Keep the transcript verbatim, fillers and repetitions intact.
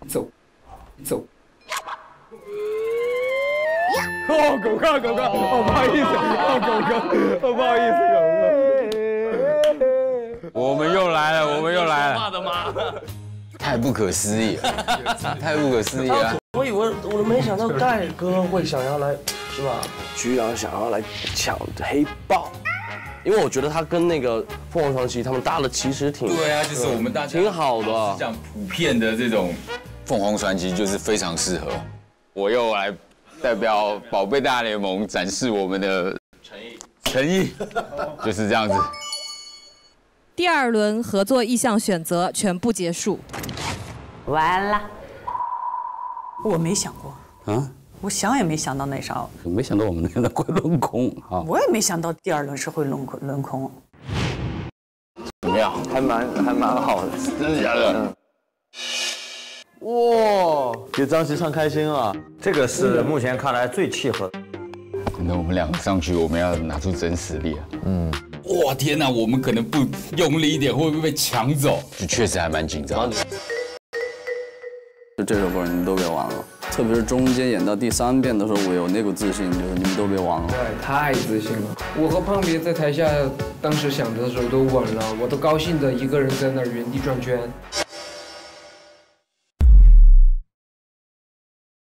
走，走。哦，狗哥，狗哥，哦，不好意思，哦，狗哥，哦，不好意思，狗哥。 我们又来了，我们又来了。 爸的妈！ 太不可思议了，太不可思议了。 我以为我都没想到盖哥会想要来，是吧？居然想要来抢黑豹。 因为我觉得他跟那个凤凰传奇他们搭的其实挺对啊，就是我们大家挺好的， 讲普遍的这种凤凰传奇就是非常适合。我又来代表宝贝大联盟展示我们的诚意，诚意就是这样子。 第二轮合作意向选择全部结束， 完了。我没想过啊。 我想也没想到那啥， 没想到我们那个会轮空啊！ 我也没想到第二轮是会轮空轮空。 怎么样？还蛮还蛮好的， 真的假的？ 哇，给张琪唱开心啊！ 这个是目前看来最契合。 那我们两个上去，我们要拿出真实力啊！嗯，哇天哪，我们可能不用力一点，会不会被抢走？就确实还蛮紧张的。 就这首歌你们都别忘了。 特别是中间演到第三遍的时候，我有那股自信，就是你们都别忘了。 对，太自信了。我和胖别在台下当时想的时候都稳了，我都高兴的一个人在那儿原地转圈。